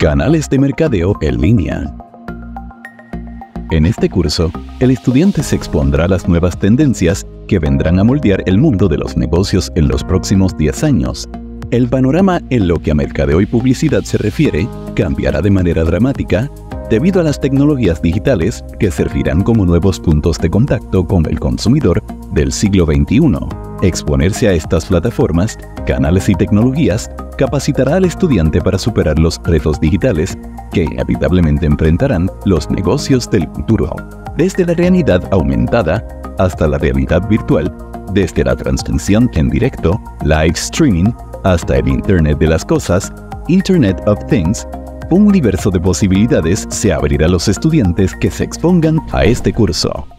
Canales de mercadeo en línea. En este curso, el estudiante se expondrá a las nuevas tendencias que vendrán a moldear el mundo de los negocios en los próximos 10 años. El panorama en lo que a mercadeo y publicidad se refiere cambiará de manera dramática debido a las tecnologías digitales que servirán como nuevos puntos de contacto con el consumidor del siglo XXI. Exponerse a estas plataformas, canales y tecnologías capacitará al estudiante para superar los retos digitales que inevitablemente enfrentarán los negocios del futuro. Desde la realidad aumentada hasta la realidad virtual, desde la transmisión en directo, live streaming, hasta el Internet de las cosas, Internet of Things, un universo de posibilidades se abrirá a los estudiantes que se expongan a este curso.